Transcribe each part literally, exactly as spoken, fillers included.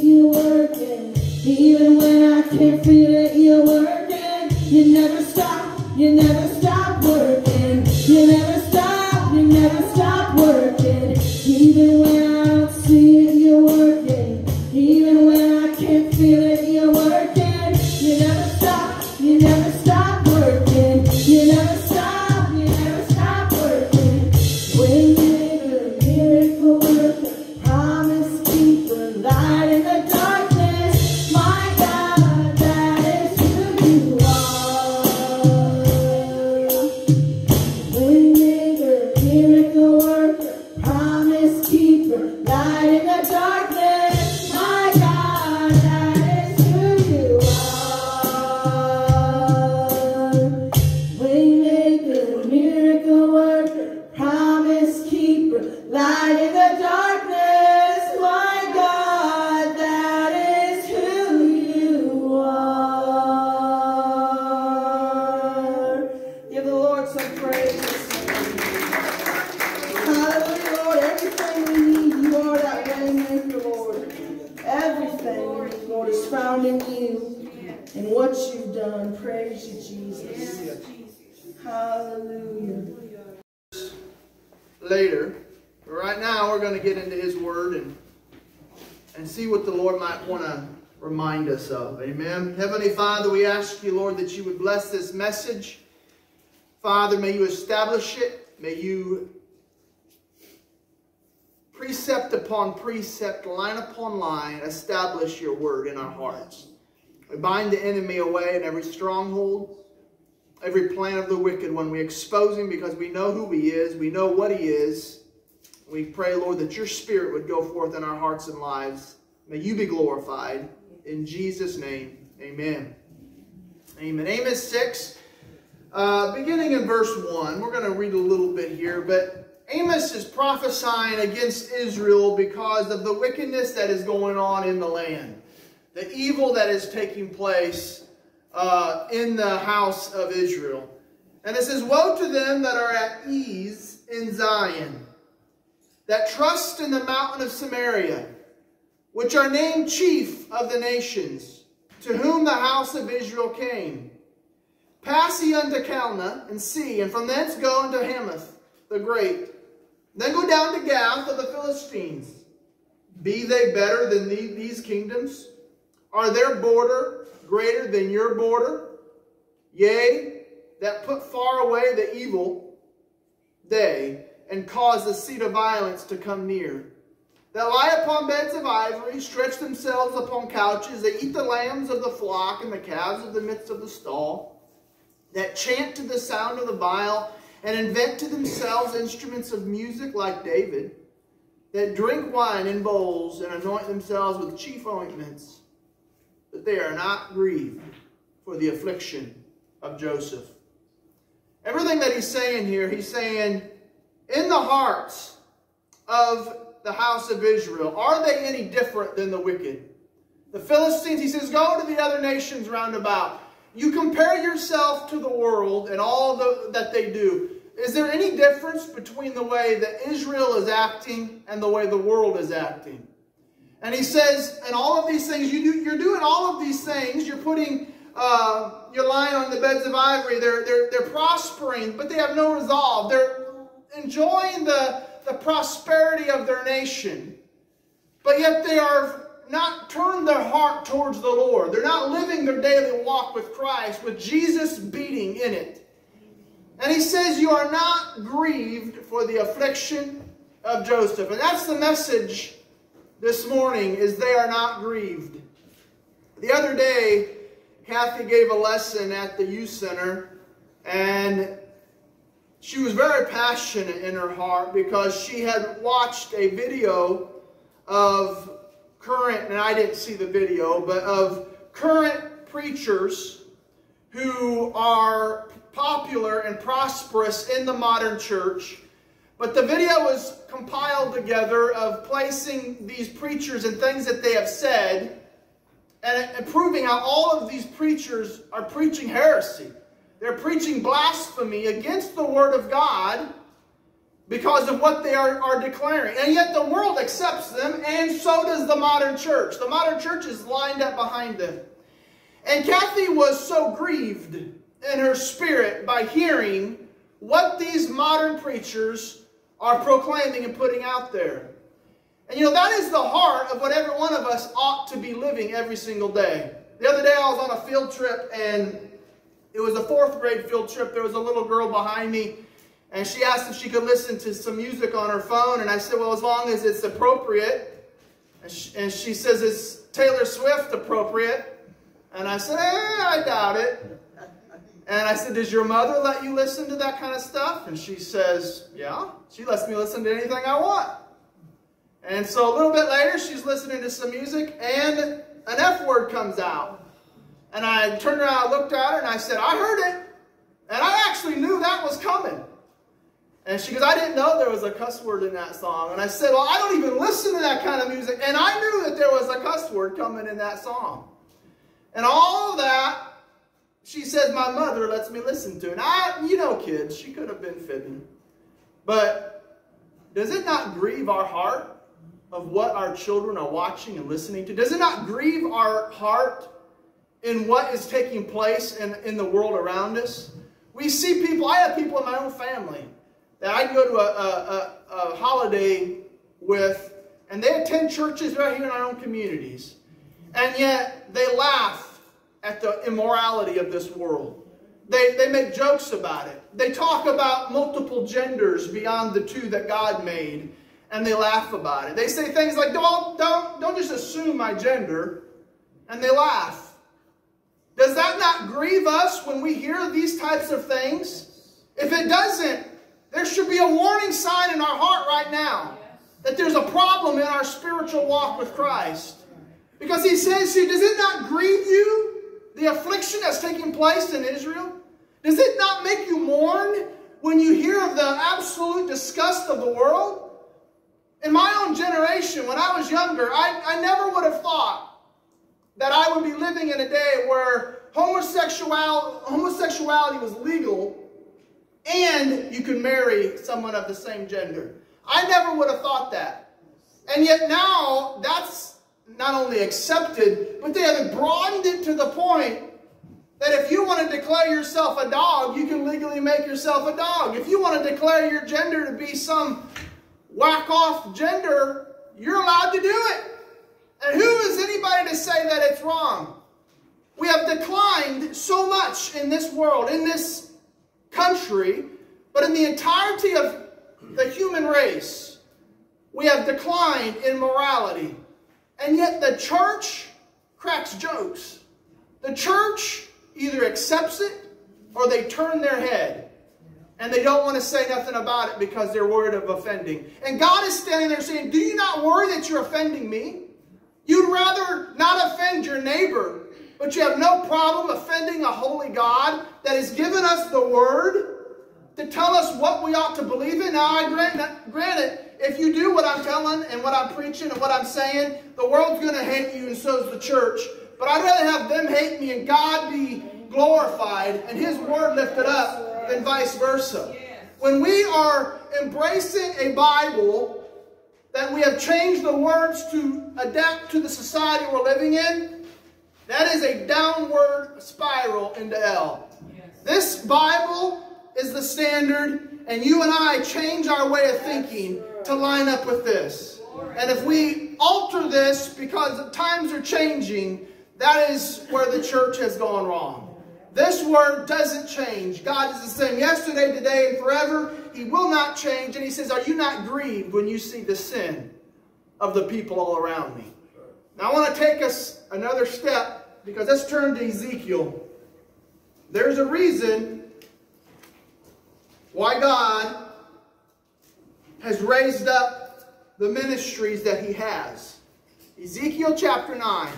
you working. Even when I can't feel it, you're working. You never stop, you never stop working. You never stop, you never stop working. Even when I don't see it, you're working. Even when I can't feel it, you're working. You never stop, you never stop working. You never stop, you never stop working. Waymaker, miracle worker, promise keeper, light in the darkness. My God, that is who you are. Waymaker, miracle worker, promise keeper, light in the darkness. My God, that is who you are. Waymaker, miracle worker, promise keeper, light in the darkness. My God, that is who you are. Give the Lord some praise this morning. Hallelujah, Lord. Everything we need, you are that waymaker, Lord. Everything we need, Lord, is found in you and what you've done. Praise you, Jesus. Hallelujah. Later. But right now we're going to get into His Word and, and see what the Lord might want to remind us of. Amen. Heavenly Father, we ask you, Lord, that you would bless this message. Father, may you establish it. May you precept upon precept, line upon line, establish your word in our hearts. We bind the enemy away in every stronghold, every plan of the wicked one. We expose him because we know who he is. We know what he is. We pray, Lord, that your Spirit would go forth in our hearts and lives. May you be glorified. In Jesus' name, amen. Amen. Amos six, uh, beginning in verse one. We're going to read a little bit here, but Amos is prophesying against Israel because of the wickedness that is going on in the land. The evil that is taking place uh, in the house of Israel. And it says, woe to them that are at ease in Zion, that trust in the mountain of Samaria, which are named chief of the nations, to whom the house of Israel came. Pass ye unto Calneh, and see, and from thence go unto Hamath the great. Then go down to Gath of the Philistines. Be they better than the, these kingdoms? Are their border greater than your border? Yea, that put far away the evil, they, and cause the seat of violence to come near. That lie upon beds of ivory, stretch themselves upon couches. They eat the lambs of the flock and the calves of the midst of the stall. That chant to the sound of the viol, and invent to themselves instruments of music like David. That drink wine in bowls, and anoint themselves with chief ointments. But they are not grieved for the affliction of Joseph. Everything that he's saying here, he's saying, in the hearts of the house of Israel, are they any different than the wicked? The Philistines, he says, go to the other nations round about. You compare yourself to the world and all the, that they do. Is there any difference between the way that Israel is acting and the way the world is acting? And he says, and all of these things, you do, you're doing all of these things. You're putting, uh, you're lying on the beds of ivory. They're, they're, they're prospering, but they have no resolve. They're enjoying the, the prosperity of their nation. But yet they are not turned their heart towards the Lord. They're not living their daily walk with Christ, with Jesus beating in it. And he says, you are not grieved for the affliction of Joseph. And that's the message this morning, is they are not grieved. The other day, Kathy gave a lesson at the youth center, and she was very passionate in her heart because she had watched a video of current, and I didn't see the video, but of current preachers who are popular and prosperous in the modern church. But the video was compiled together of placing these preachers and things that they have said and, and proving how all of these preachers are preaching heresy. They're preaching blasphemy against the Word of God. because of what they are, are declaring. And yet the world accepts them, and so does the modern church. The modern church is lined up behind them. And Kathy was so grieved in her spirit by hearing what these modern preachers are proclaiming and putting out there. And you know, that is the heart of what every one of us ought to be living every single day. The other day I was on a field trip, and it was a fourth grade field trip. There was a little girl behind me, and she asked if she could listen to some music on her phone. And I said, well, as long as it's appropriate. And she, and she says, is Taylor Swift appropriate? And I said, eh, I doubt it. And I said, does your mother let you listen to that kind of stuff? And she says, yeah, she lets me listen to anything I want. And so a little bit later, she's listening to some music, and an F word comes out. And I turned around, I looked at her, and I said, I heard it. And I actually knew that was coming. And she goes, I didn't know there was a cuss word in that song. And I said, well, I don't even listen to that kind of music. And I knew that there was a cuss word coming in that song. And all of that, she says, my mother lets me listen to it. And I, you know, kids, she could have been fibbing. But does it not grieve our heart of what our children are watching and listening to? Does it not grieve our heart in what is taking place in, in the world around us? We see people, I have people in my own family that I go to a, a, a, a holiday with, and they attend churches right here in our own communities. And yet they laugh at the immorality of this world. They, they make jokes about it. They talk about multiple genders beyond the two that God made, and they laugh about it. They say things like, don't, don't, don't just assume my gender, and they laugh. Does that not grieve us when we hear these types of things? If it doesn't, there should be a warning sign in our heart right now that there's a problem in our spiritual walk with Christ. Because he says here, does it not grieve you, the affliction that's taking place in Israel? Does it not make you mourn when you hear of the absolute disgust of the world? In my own generation, when I was younger, I, I never would have thought that I would be living in a day where homosexual, homosexuality was legal and you could marry someone of the same gender. I never would have thought that. And yet now, that's not only accepted, but they have broadened it to the point that if you want to declare yourself a dog, you can legally make yourself a dog. If you want to declare your gender to be some whack-off gender, you're allowed to do it. And who is anybody to say that it's wrong? We have declined so much in this world, in this country, but in the entirety of the human race, we have declined in morality. And yet the church cracks jokes. The church either accepts it or they turn their head. And they don't want to say nothing about it because they're worried of offending. And God is standing there saying, do you not worry that you're offending me? You'd rather not offend your neighbor, but you have no problem offending a holy God that has given us the word to tell us what we ought to believe in. Now, I grant, granted, if you do what I'm telling and what I'm preaching and what I'm saying, the world's going to hate you, and so is the church. But I'd rather have them hate me and God be glorified and his word lifted up than vice versa. When we are embracing a Bible that we have changed the words to adapt to the society we're living in, that is a downward spiral into hell. This Bible is the standard, and you and I change our way of thinking to line up with this. And if we alter this because times are changing, that is where the church has gone wrong. This word doesn't change. God is the same yesterday, today, and forever. He will not change. And he says, are you not grieved when you see the sin of the people all around me? Now I want to take us another step, because let's turn to Ezekiel. There's a reason why God has raised up the ministries that he has. Ezekiel chapter nine.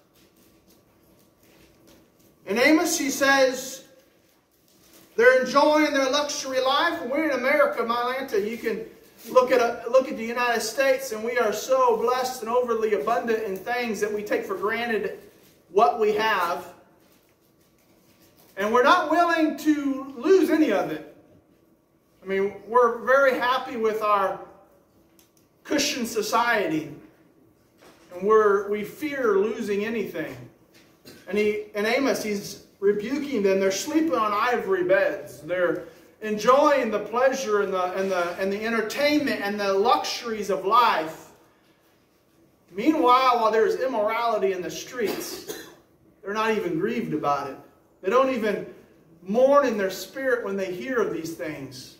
In Amos, he says, they're enjoying their luxury life. And we're in America, Mylanta. You can look at, a, look at the United States, and we are so blessed and overly abundant in things that we take for granted what we have. And we're not willing to lose any of it. I mean, we're very happy with our cushion society, and we're, we fear losing anything. And he, in Amos, he's rebuking them. They're sleeping on ivory beds. They're enjoying the pleasure and the, and the, and the entertainment and the luxuries of life. Meanwhile, while there's immorality in the streets, they're not even grieved about it. They don't even mourn in their spirit when they hear of these things.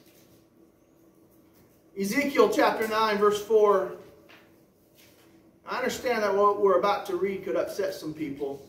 Ezekiel chapter nine, verse four. I understand that what we're about to read could upset some people.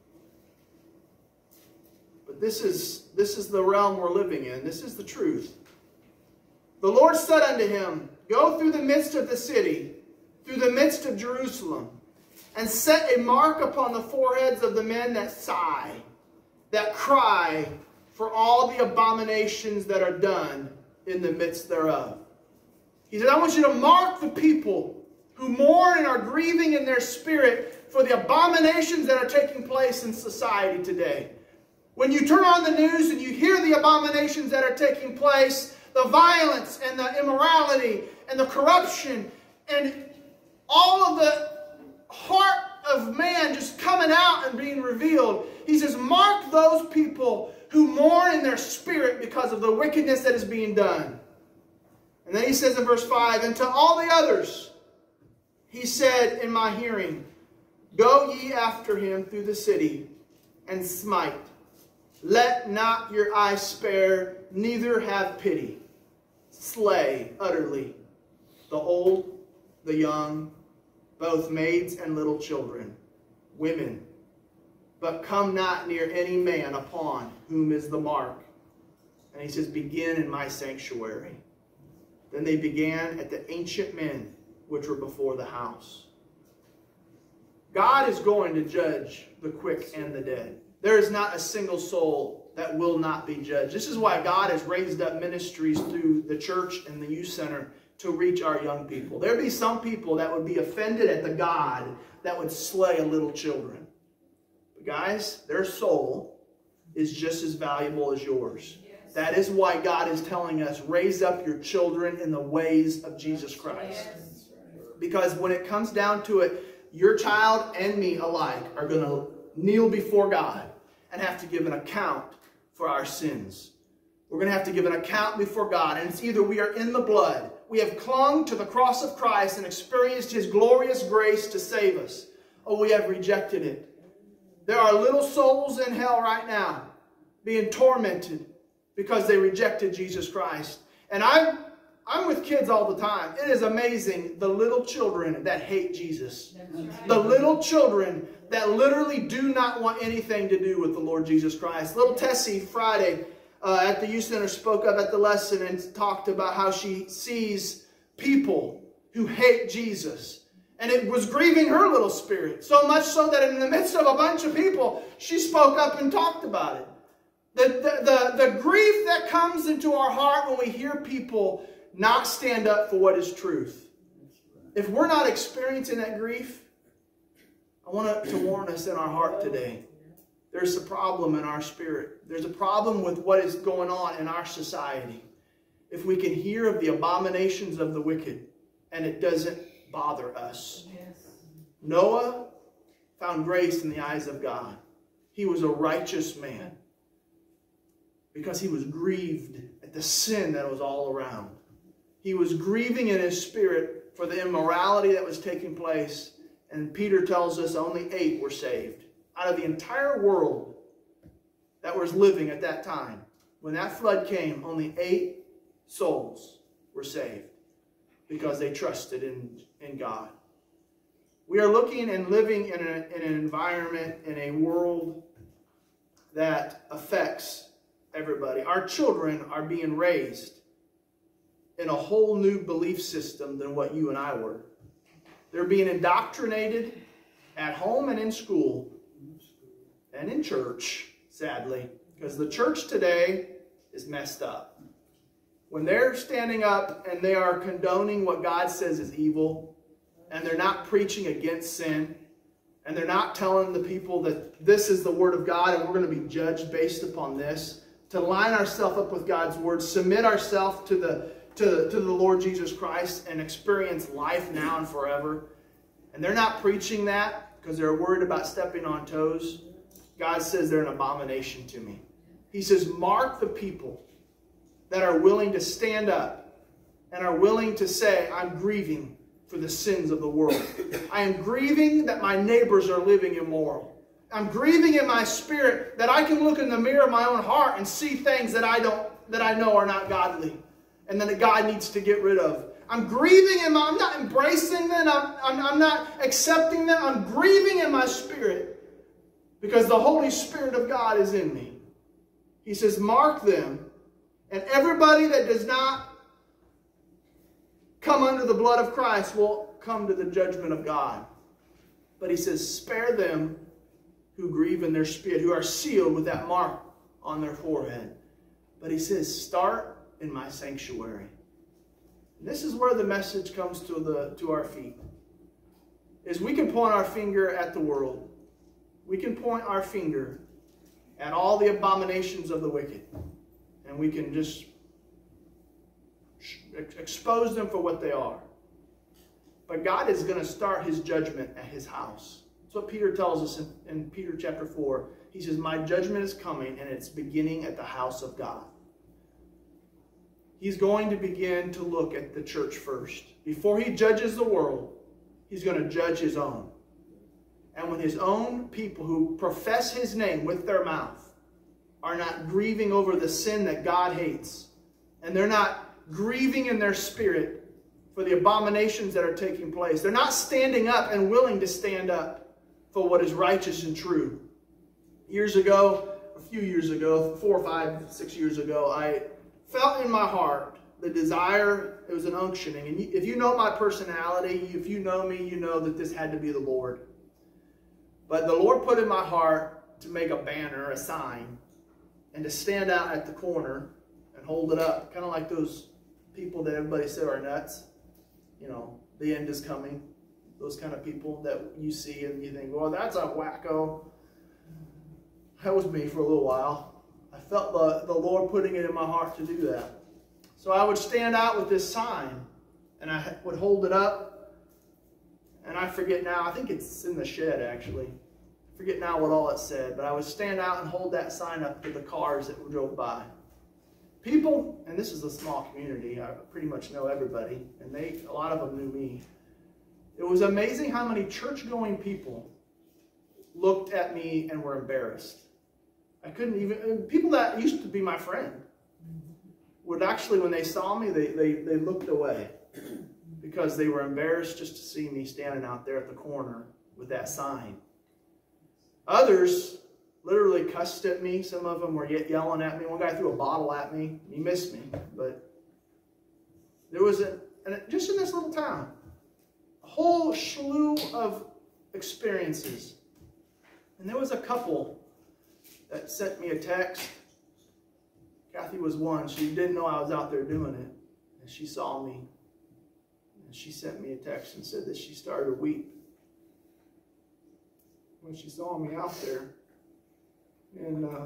But this is, this is the realm we're living in. This is the truth. The Lord said unto him, Go through the midst of the city, through the midst of Jerusalem, and set a mark upon the foreheads of the men that sigh, that cry for all the abominations that are done in the midst thereof. He said, I want you to mark the people who mourn and are grieving in their spirit for the abominations that are taking place in society today. When you turn on the news and you hear the abominations that are taking place, the violence and the immorality and the corruption and all of the heart of man just coming out and being revealed, he says, mark those people who mourn in their spirit because of the wickedness that is being done. And then he says in verse five, And to all the others, he said in my hearing, Go ye after him through the city, and smite. Let not your eye spare, neither have pity. Slay utterly the old, the young, both maids and little children, women. But come not near any man upon whom is the mark. And he says, Begin in my sanctuary. Then they began at the ancient men which were before the house. God is going to judge the quick and the dead. There is not a single soul that will not be judged. This is why God has raised up ministries through the church and the youth center to reach our young people. There be some people that would be offended at the God that would slay a little children. But guys, their soul is just as valuable as yours. Yes. That is why God is telling us, raise up your children in the ways of Jesus Christ. Yes. Because when it comes down to it, your child and me alike are going to kneel before God and have to give an account for our sins. We're going to have to give an account before God. And it's either we are in the blood, we have clung to the cross of Christ and experienced His glorious grace to save us, or we have rejected it. There are little souls in hell right now being tormented because they rejected Jesus Christ. And I'm, I'm with kids all the time. It is amazing the little children that hate Jesus. Right. The little children that literally do not want anything to do with the Lord Jesus Christ. Little Tessie Friday uh, at the youth center spoke up at the lesson and talked about how she sees people who hate Jesus. And it was grieving her little spirit. So much so that in the midst of a bunch of people, she spoke up and talked about it. The, the, the, the grief that comes into our heart when we hear people not stand up for what is truth. If we're not experiencing that grief, I want to warn us in our heart today. There's a problem in our spirit. There's a problem with what is going on in our society. If we can hear of the abominations of the wicked and it doesn't bother us. Yes. Noah found grace in the eyes of God. He was a righteous man because he was grieved at the sin that was all around. He was grieving in his spirit for the immorality that was taking place. And Peter tells us only eight were saved. Out of the entire world that was living at that time, when that flood came, only eight souls were saved because they trusted in, in God. We are looking and living in, a, in an environment, in a world that affects everybody. Our children are being raised in a whole new belief system than what you and I were. They're being indoctrinated at home and in school and in church, sadly, because the church today is messed up. When they're standing up and they are condoning what God says is evil, and they're not preaching against sin, and they're not telling the people that this is the Word of God and we're going to be judged based upon this, to line ourselves up with God's word, submit ourselves to the, to, to the Lord Jesus Christ, and experience life now and forever. And they're not preaching that because they're worried about stepping on toes. God says they're an abomination to me. He says, mark the people that are willing to stand up and are willing to say, I'm grieving for the sins of the world. I am grieving that my neighbors are living immoral. I'm grieving in my spirit that I can look in the mirror of my own heart and see things that I don't, that I know are not godly and that God needs to get rid of. I'm grieving in my, I'm not embracing them. I'm, I'm, I'm not accepting them. I'm grieving in my spirit because the Holy Spirit of God is in me. He says, mark them, and everybody that does not come under the blood of Christ will come to the judgment of God. But he says, spare them who grieve in their spirit, who are sealed with that mark on their forehead. But he says, start in my sanctuary. And this is where the message comes to, the, to our feet. Is we can point our finger at the world. We can point our finger at all the abominations of the wicked. And we can just expose them for what they are. But God is going to start his judgment at his house. That's what Peter tells us in, in Peter chapter four. He says, my judgment is coming, and it's beginning at the house of God. He's going to begin to look at the church first. Before he judges the world, he's going to judge his own. And when his own people who profess his name with their mouth are not grieving over the sin that God hates, and they're not grieving in their spirit for the abominations that are taking place, they're not standing up and willing to stand up for what is righteous and true. Years ago, a few years ago, four or five, six years ago, I felt in my heart the desire. It was an unctioning. And if you know my personality, if you know me, you know that this had to be the Lord. But the Lord put in my heart to make a banner, a sign, and to stand out at the corner and hold it up. Kind of like those people that everybody said are nuts. You know, the end is coming. Those kind of people that you see and you think, well, that's a wacko. That was me for a little while. I felt the, the Lord putting it in my heart to do that. So I would stand out with this sign, and I would hold it up, and I forget now, I think it's in the shed actually. I forget now what all it said, but I would stand out and hold that sign up to the cars that drove by. People, and this is a small community, I pretty much know everybody, and they, a lot of them knew me. It was amazing how many church-going people looked at me and were embarrassed. I couldn't even, people that used to be my friend would actually, when they saw me, they, they, they looked away because they were embarrassed just to see me standing out there at the corner with that sign. Others literally cussed at me. Some of them were yelling at me. One guy threw a bottle at me. He missed me. But there was a, and just in this little town, a whole slew of experiences. And there was a couple that sent me a text. Kathy was one. She didn't know I was out there doing it. And she saw me. And she sent me a text and said that she started to weep when she saw me out there. And uh,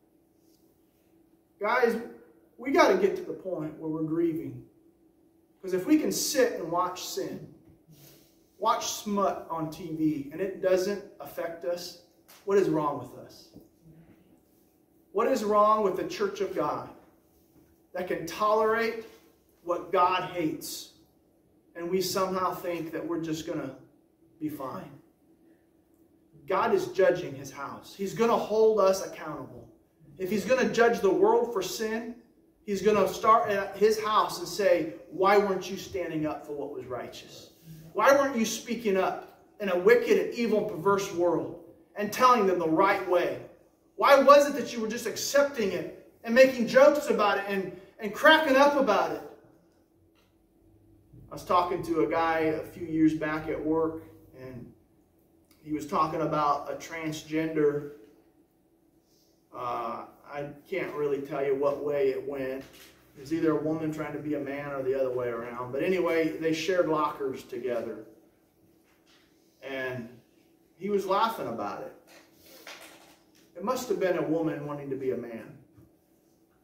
guys, we got to get to the point where we're grieving. Because if we can sit and watch sin, watch smut on T V, and it doesn't affect us, what is wrong with us? What is wrong with the church of God that can tolerate what God hates, and we somehow think that we're just going to be fine? God is judging his house. He's going to hold us accountable. If he's going to judge the world for sin, he's going to start at his house and say, why weren't you standing up for what was righteous? Why weren't you speaking up in a wicked and evil and perverse world and telling them the right way? Why was it that you were just accepting it and making jokes about it and, and cracking up about it? I was talking to a guy a few years back at work, and he was talking about a transgender. Uh, I can't really tell you what way it went. It was either a woman trying to be a man or the other way around. But anyway, they shared lockers together. And he was laughing about it. It must have been a woman wanting to be a man.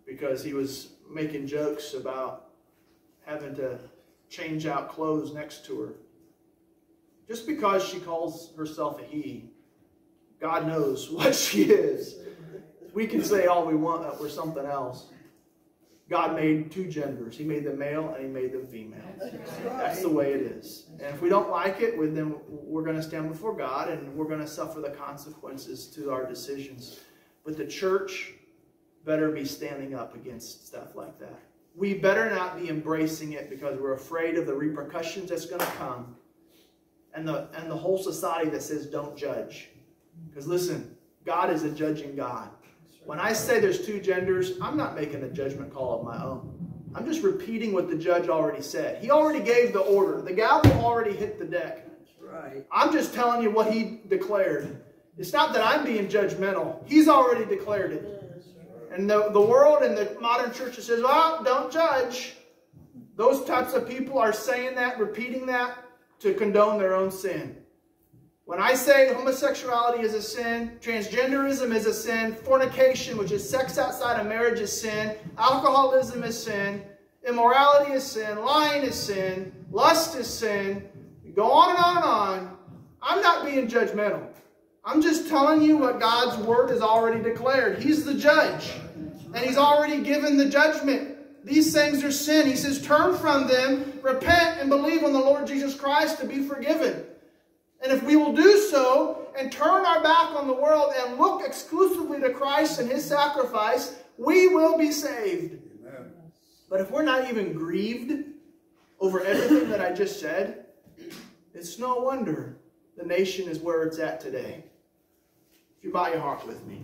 because he was making jokes about having to change out clothes next to her. Just because she calls herself a he, God knows what she is. We can say all we want that we're something else. God made two genders. He made them male and he made them female. That's the way it is. And if we don't like it, then we're going to stand before God and we're going to suffer the consequences to our decisions. But the church better be standing up against stuff like that. We better not be embracing it because we're afraid of the repercussions that's going to come. And the, and the whole society that says don't judge. Because listen, God is a judging God. When I say there's two genders, I'm not making a judgment call of my own. I'm just repeating what the judge already said. He already gave the order. The gavel already hit the deck. Right. I'm just telling you what he declared. It's not that I'm being judgmental. He's already declared it. And the, the world and the modern church says, well, don't judge. Those types of people are saying that, repeating that to condone their own sin. When I say homosexuality is a sin, transgenderism is a sin, fornication, which is sex outside of marriage, is sin, alcoholism is sin, immorality is sin, lying is sin, lust is sin, go on and on and on. I'm not being judgmental. I'm just telling you what God's word has already declared. He's the judge, and he's already given the judgment. These things are sin. He says, turn from them, repent, and believe on the Lord Jesus Christ to be forgiven. And if we will do so and turn our back on the world and look exclusively to Christ and his sacrifice, we will be saved. Amen. But if we're not even grieved over everything that I just said, it's no wonder the nation is where it's at today. If you bow your heart with me.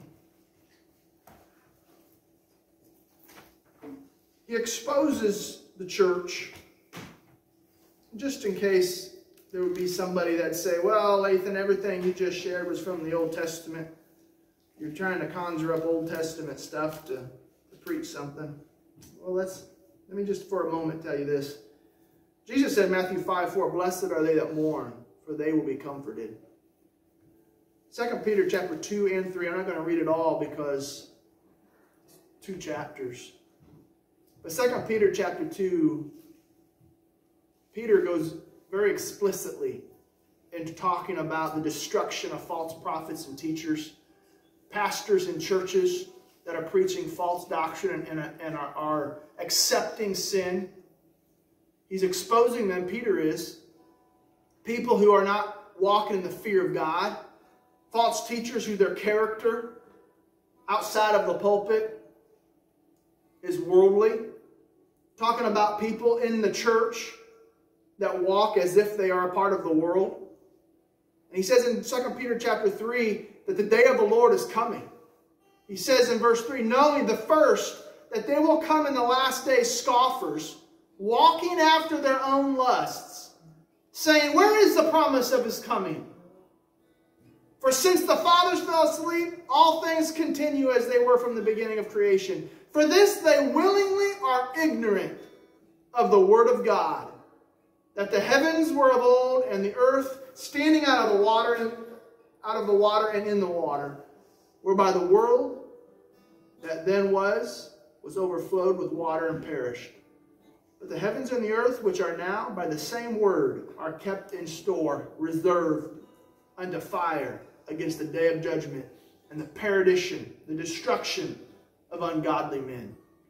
He exposes the church, just in case there would be somebody that'd say, well, Lathan, everything you just shared was from the Old Testament. You're trying to conjure up Old Testament stuff to, to preach something. Well, let's, let me just for a moment tell you this. Jesus said in Matthew five four, blessed are they that mourn, for they will be comforted. Second Peter chapter two and three, I'm not going to read it all because it's two chapters. But Second Peter chapter two, Peter goes very explicitly into talking about the destruction of false prophets and teachers, pastors in churches that are preaching false doctrine and, and, and are, are accepting sin. He's exposing them, Peter is, people who are not walking in the fear of God, false teachers who their character outside of the pulpit is worldly, talking about people in the church that walk as if they are a part of the world. And he says in Second Peter chapter three that the day of the Lord is coming. He says in verse three, knowing the first, that they will come in the last days scoffers, walking after their own lusts, saying, where is the promise of his coming? For since the fathers fell asleep, all things continue as they were from the beginning of creation. For this they willingly are ignorant of the word of God, that the heavens were of old, and the earth standing out of the water, out of the water and in the water, whereby the world that then was, was overflowed with water and perished. But the heavens and the earth, which are now by the same word, are kept in store, reserved unto fire against the day of judgment and the perdition, the destruction of ungodly men.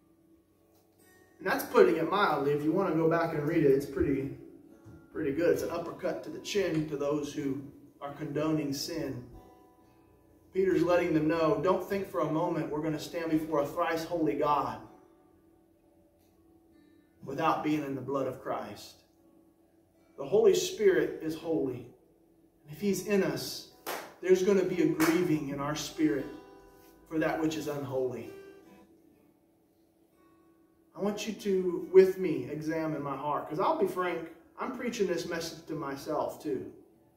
And that's putting it mildly. If you want to go back and read it, it's pretty, pretty good. It's an uppercut to the chin to those who are condoning sin. Peter's letting them know, don't think for a moment we're going to stand before a thrice holy God without being in the blood of Christ. The Holy Spirit is holy. And if he's in us, there's going to be a grieving in our spirit for that which is unholy. I want you to, with me, examine my heart. Because I'll be frank, I'm preaching this message to myself too.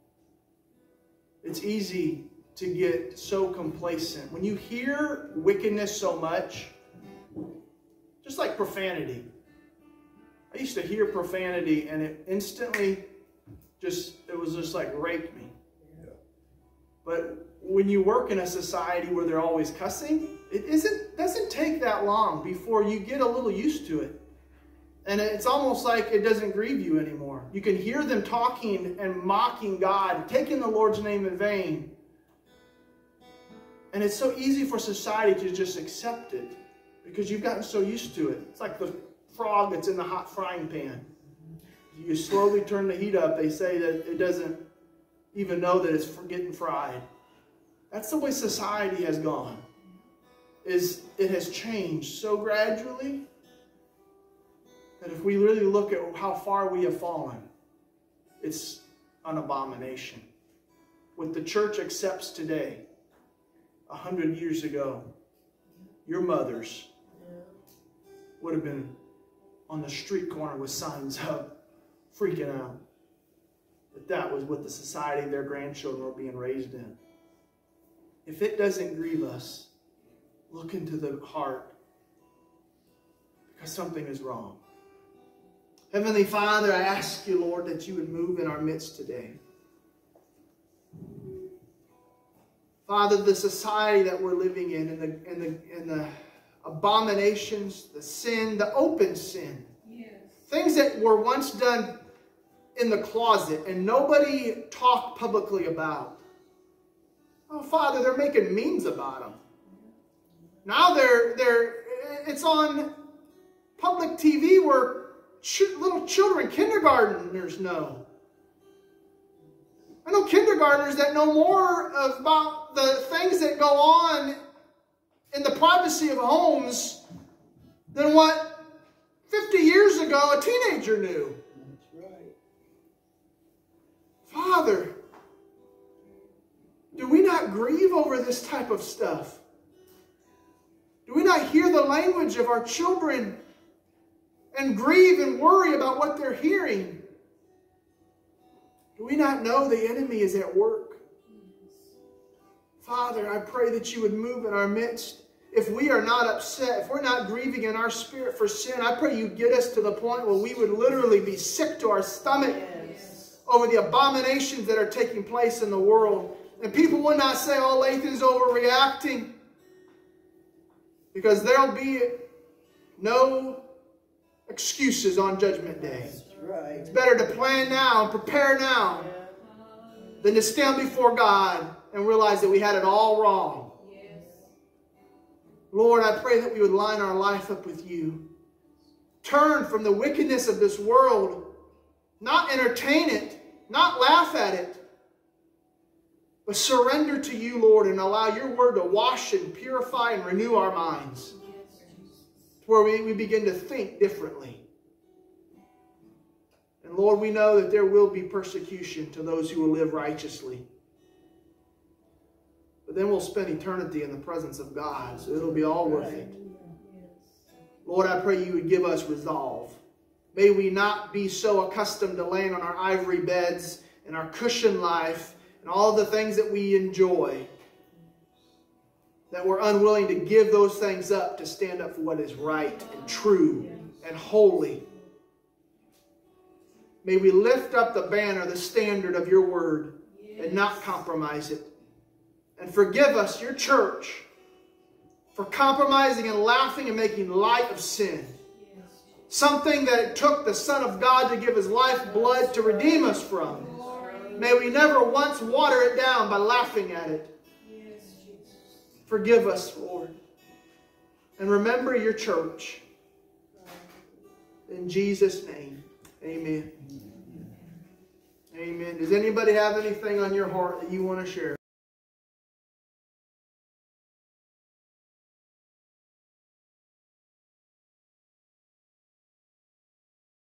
It's easy to get so complacent. When you hear wickedness so much, just like profanity. I used to hear profanity and it instantly just, it was just like raped me. Yeah. But when you work in a society where they're always cussing, it isn't doesn't take that long before you get a little used to it. And it's almost like it doesn't grieve you anymore. You can hear them talking and mocking God, taking the Lord's name in vain. And it's so easy for society to just accept it because you've gotten so used to it. It's like the frog that's in the hot frying pan. You slowly turn the heat up, they say that it doesn't even know that it's getting fried. That's the way society has gone. Is it has changed so gradually that if we really look at how far we have fallen, it's an abomination. What the church accepts today, a hundred years ago, your mothers would have been on the street corner with signs up, freaking out. But that was what the society their grandchildren were being raised in. If it doesn't grieve us, look into the heart, because something is wrong. Heavenly Father, I ask you, Lord, that you would move in our midst today. Father, the society that we're living in, and the, and the, and the abominations, the sin, the open sin, yes. Things that were once done in the closet and nobody talked publicly about. Oh, Father, they're making memes about them. Now they're, they're, it's on public T V where ch little children, kindergartners know. I know kindergartners that know more about the things that go on in the privacy of homes than what fifty years ago a teenager knew. That's right. Father, do we not grieve over this type of stuff? Do we not hear the language of our children and grieve and worry about what they're hearing? Do we not know the enemy is at work? Father, I pray that you would move in our midst. If we are not upset, if we're not grieving in our spirit for sin, I pray you get us to the point where we would literally be sick to our stomach yes. over the abominations that are taking place in the world. And people would not say, oh, Lathan's overreacting. Because there'll be no excuses on Judgment Day. Right. It's better to plan now and prepare now than to stand before God and realize that we had it all wrong. Yes. Lord, I pray that we would line our life up with you. Turn from the wickedness of this world. Not entertain it. Not laugh at it. But surrender to you, Lord, and allow your word to wash and purify and renew our minds. Where we, we begin to think differently. And Lord, we know that there will be persecution to those who will live righteously. But then we'll spend eternity in the presence of God, so it'll be all worth it. Lord, I pray you would give us resolve. May we not be so accustomed to laying on our ivory beds and our cushion life and all the things that we enjoy, that we're unwilling to give those things up to stand up for what is right and true and holy. May we lift up the banner, the standard of your word, and not compromise it. And forgive us, your church, for compromising and laughing and making light of sin. Something that it took the Son of God to give his life blood to redeem us from. May we never once water it down by laughing at it. Forgive us, Lord. And remember your church. In Jesus' name, amen. Amen. Does anybody have anything on your heart that you want to share?